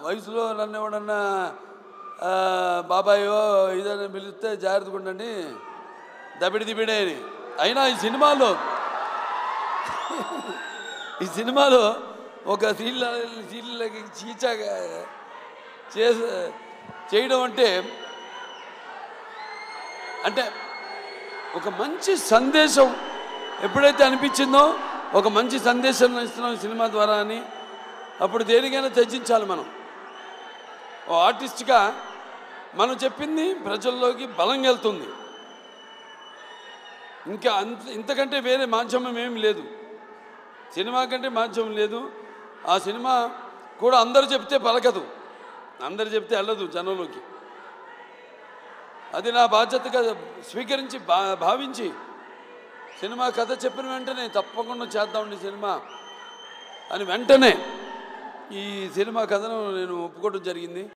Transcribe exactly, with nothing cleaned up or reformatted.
వయసులో నన్ను ఎవడన్నా బాబాయో ఇదని పిలిస్తే జాగ్రత్తగా ఉండండి దబిడి దిబిడే అని. అయినా ఈ సినిమాలో ఈ సినిమాలో ఒక సీళ్ళ సీళ్ళకి చీచాగా చేసే చేయడం అంటే అంటే ఒక మంచి సందేశం ఎప్పుడైతే అనిపించిందో ఒక మంచి సందేశం ఇస్తున్నాం సినిమా ద్వారా అని అప్పుడు దేనికైనా త్యజించాలి. మనం ఓ ఆర్టిస్ట్గా మనం చెప్పింది ప్రజల్లోకి బలంగా వెళ్తుంది. ఇంకా అంత ఇంతకంటే వేరే మాధ్యమం ఏమి లేదు. సినిమా కంటే మాధ్యమం లేదు. ఆ సినిమా కూడా అందరూ చెప్తే పలకదు, అందరు చెప్తే వెళ్ళదు జనంలోకి. అది నా బాధ్యతగా స్వీకరించి భా భావించి సినిమా కథ చెప్పిన వెంటనే తప్పకుండా చేద్దామండి సినిమా అని వెంటనే ఈ సినిమా కథను నేను ఒప్పుకోవడం జరిగింది.